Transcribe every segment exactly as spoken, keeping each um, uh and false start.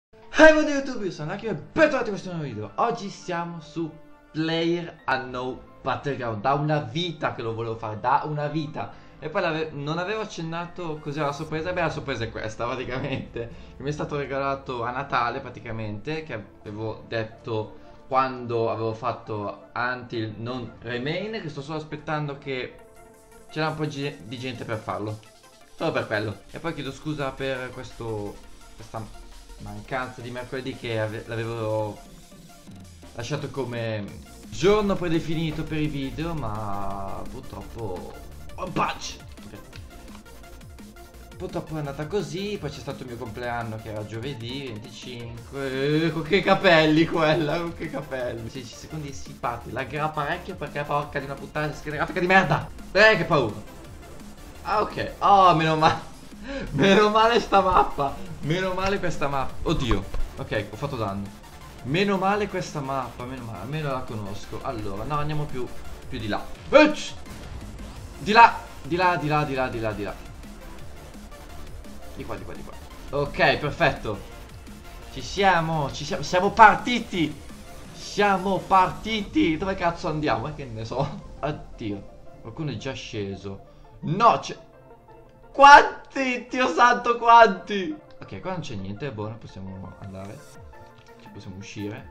Hey buon YouTube, io sono Lucky e bentornati in questo nuovo video. Oggi siamo su PlayerUnknown's Battleground. Da una vita che lo volevo fare, da una vita. E poi non avevo accennato cos'era la sorpresa. Beh, la sorpresa è questa praticamente, che mi è stato regalato a Natale praticamente, che avevo detto quando avevo fatto Until Non Remain, che sto solo aspettando che c'era un po' di gente per farlo. Solo per quello. E poi chiedo scusa per questo questa mancanza di mercoledì, che l'avevo lasciato come giorno predefinito per i video, ma purtroppo One Punch okay. Purtroppo è andata così. Poi c'è stato il mio compleanno che era giovedì venticinque. Eh, con che capelli quella, con che capelli. sedici secondi e si parte. Laggerà parecchio perché porca di una puttana scheda grafica di merda. Eh, che paura. Ah, ok. Oh, meno male. Meno male sta mappa. Meno male questa mappa. Oddio. Ok, ho fatto danno. Meno male questa mappa. Meno male. Almeno la conosco. Allora, no, andiamo più, più di là. Ucc! Di là. Di là, di là, di là, di là, di là. Di qua, di qua, di qua. Ok, perfetto. Ci siamo. Ci siamo. Siamo partiti. Siamo partiti. Dove cazzo andiamo? Eh, che ne so. Addio. Qualcuno è già sceso. No, c'è... Quanti? Dio santo, quanti? Ok, qua non c'è niente, è buono, possiamo andare. Ci possiamo uscire.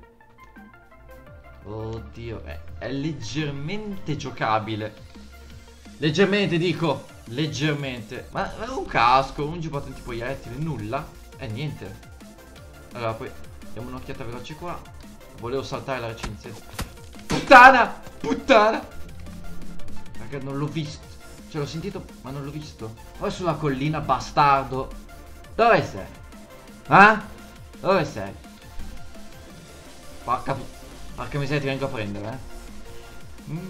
Oddio, è, è leggermente giocabile. Leggermente, dico. Leggermente. Ma, ma un casco, un giubbotto antiproiettile, nulla. Eh, niente. Allora, poi diamo un'occhiata veloce qua. Volevo saltare la recinzione. Puttana! Puttana! Raga, non l'ho visto. Cioè, l'ho sentito, ma non l'ho visto. Poi sulla collina, bastardo. Dove sei? Eh? Dove sei? Porca, porca miseria, ti vengo a prendere, eh. Mm.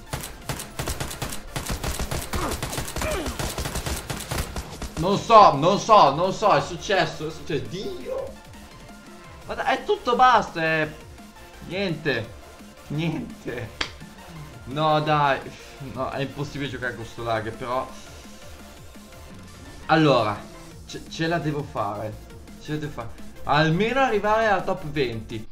Non so, non so, non so, è successo, è successo. Dio. Ma dai, è tutto basta, è... Niente. Niente. No, dai. No, è impossibile giocare con sto lag, però... Allora, ce, ce la devo fare. Ce la devo fare. Almeno arrivare alla top venti.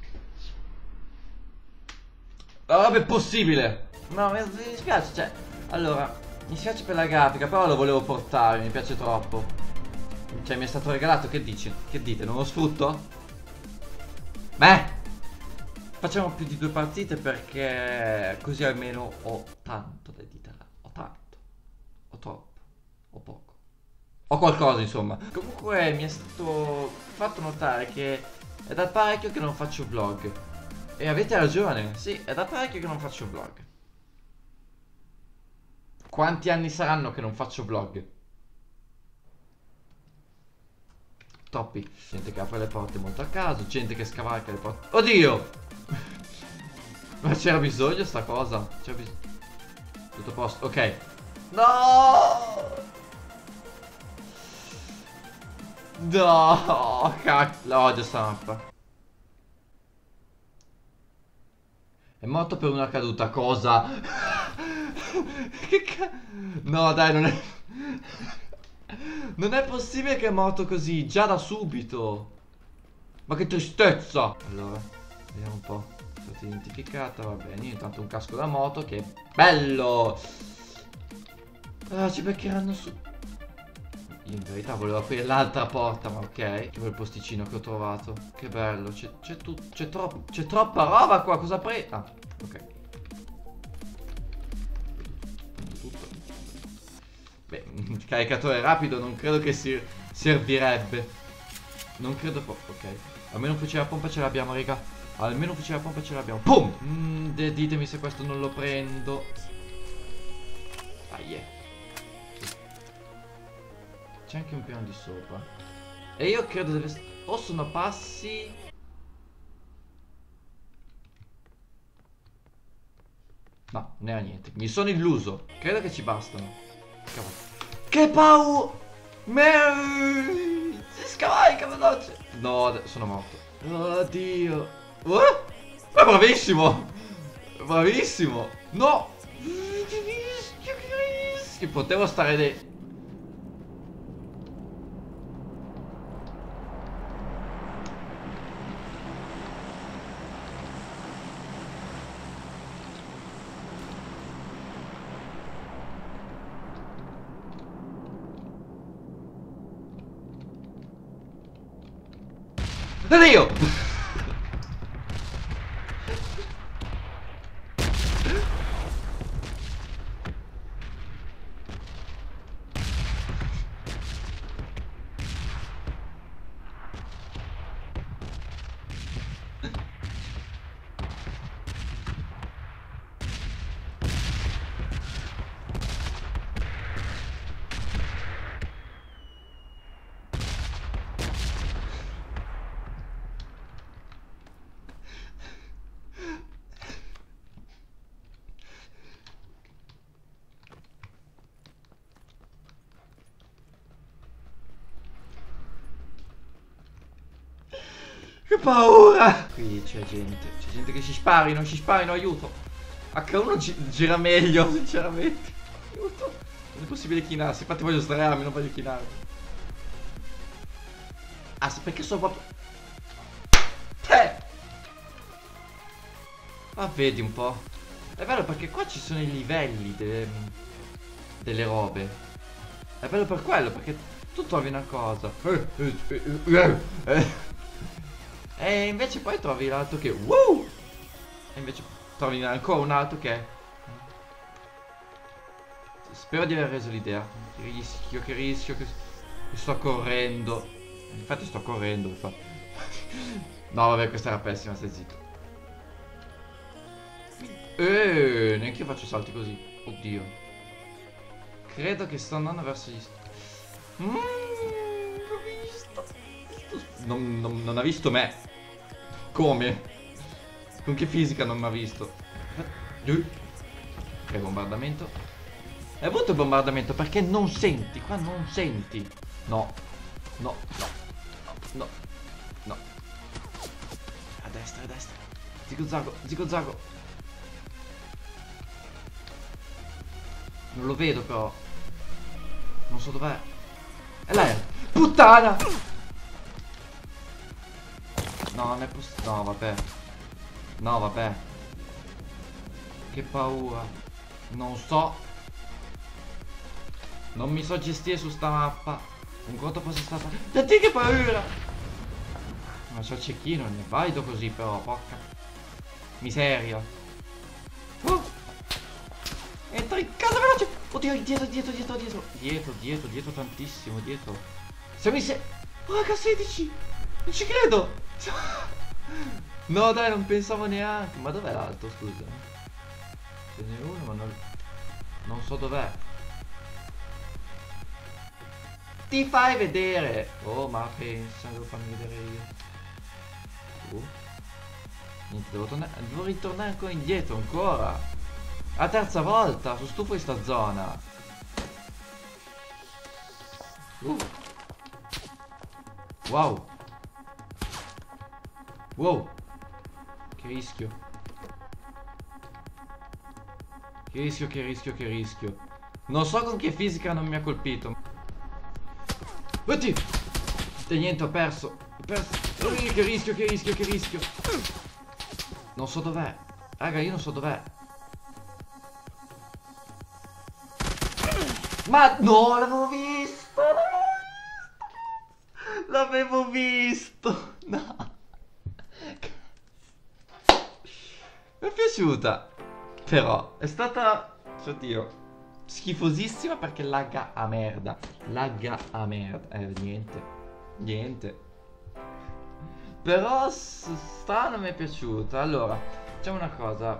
Oh, vabbè, è possibile. No, mi dispiace, cioè... Allora, mi spiace per la grafica, però lo volevo portare, mi piace troppo. Cioè, mi è stato regalato, che dici? Che dite, non lo sfrutto? Beh! Facciamo più di due partite perché così almeno ho tanto da editare. Ho tanto. Ho troppo. Ho poco. Ho qualcosa, insomma. Comunque mi è stato fatto notare che è da parecchio che non faccio vlog. E avete ragione. Sì, è da parecchio che non faccio vlog. Quanti anni saranno che non faccio vlog? Troppi. Gente che apre le porte molto a caso. Gente che scavalca le porte. Oddio! Ma c'era bisogno sta cosa? C'era bisogno. Tutto a posto, ok. No! No, cacchio. La odio sta mappa. È morto per una caduta, cosa? Che cazzo? No, dai, non è... Non è possibile che è morto così, già da subito. Ma che tristezza. Allora, vediamo un po'. Stata identificata, va bene. Intanto un casco da moto, che bello. Ah, ci beccheranno su. Io in verità volevo aprire l'altra porta, ma ok. Che bel posticino che ho trovato. Che bello. C'è tutto. C'è troppo. C'è troppa roba qua. Cosa pre... Ah, ok. Tutto. Beh, il caricatore rapido non credo che si servirebbe. Non credo proprio. Ok. Almeno un fucile a pompa ce l'abbiamo, raga. Almeno un fucile a pompa ce l'abbiamo. Pum! Mm, ditemi se questo non lo prendo. Ah, yeah. C'è anche un piano di sopra. E io credo deve... O sono passi... No, non era niente. Mi sono illuso. Credo che ci bastano. Cavolo. Che paura! Mer... Si scavalca veloce. No, sono morto. Oddio. Uh? Ma bravissimo. Bravissimo. No. Che potevo stare dentro. Dio! Che paura! Qui c'è gente, c'è gente che si sparino, si sparino, aiuto! acca uno gi gira meglio, sinceramente. Aiuto! Non è possibile chinarsi, infatti voglio sdraiarmi, non voglio chinarmi. Ah, perché sono proprio... Eh! Ma vedi un po'. È bello perché qua ci sono i livelli delle, delle robe. È bello per quello, perché tu trovi una cosa. Eh, eh, eh, eh, eh. E invece poi trovi l'altro che wow! E invece trovi ancora un altro che... Spero di aver reso l'idea. Che rischio, che rischio, che... che sto correndo. Infatti sto correndo, infatti. No vabbè, questa era pessima, stai zitto. Eeeh, neanche io faccio salti così. Oddio. Credo che sto andando verso gli... Mmm, l'ho visto. Non, non, non ha visto me. Come? Con che fisica non mi ha visto? Ok, bombardamento. È brutto il bombardamento perché non senti. Qua non senti. No. No. No. No. No. A destra, a destra. Zigo zago, zigo zago. Non lo vedo però. Non so dov'è. È lei. Puttana! No, non è possibile. No, vabbè. No, vabbè. Che paura. Non so. Non mi so gestire su sta mappa. Un conto fosse stata... Senti che paura! Ma c'ho il cecchino, ne valido così però, porca miseria. Uh! Entra in casa veloce! Oddio, dietro, dietro, dietro, dietro. Dietro, dietro, dietro tantissimo, dietro. Siamo in se... Porca sedici! Non ci credo! No dai, non pensavo neanche. Ma dov'è l'altro, scusa? Ce n'è uno ma non... non so dov'è. Ti fai vedere. Oh ma pensa, devo farmi vedere io. uh. Niente, devo tornare. Devo ritornare ancora indietro, ancora. La terza volta, sono stufo di sta zona. uh. Wow. Wow. Che rischio. Che rischio, che rischio, che rischio. Non so con che fisica non mi ha colpito. Oddio. E niente, ho perso. Ho perso. Oh, che rischio, che rischio, che rischio. Non so dov'è. Raga, io non so dov'è. Ma no, l'avevo visto. L'avevo visto. No. Mi è piaciuta. Però è stata, oddio, schifosissima perché lagga a merda. Lagga a merda. Eh, niente. Niente. Però strano, mi è piaciuta. Allora, facciamo una cosa.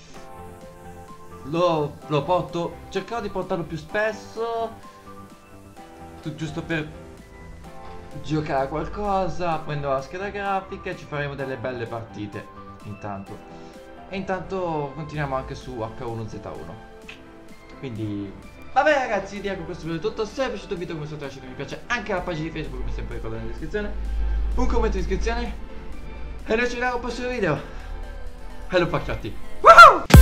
Lo, lo porto. Cercherò di portarlo più spesso. Tu, giusto per giocare a qualcosa. Prendo la scheda grafica e ci faremo delle belle partite. Intanto. E intanto continuiamo anche su acca uno zeta uno. Quindi vabbè ragazzi, direi che questo video è tutto. Se vi è piaciuto il video, come sempre lasciate mi piace anche alla pagina di Facebook, come sempre ricordo nella descrizione. Un commento in iscrizione. E noi ci vediamo al prossimo video. Hello pacchiotti. Woohoo!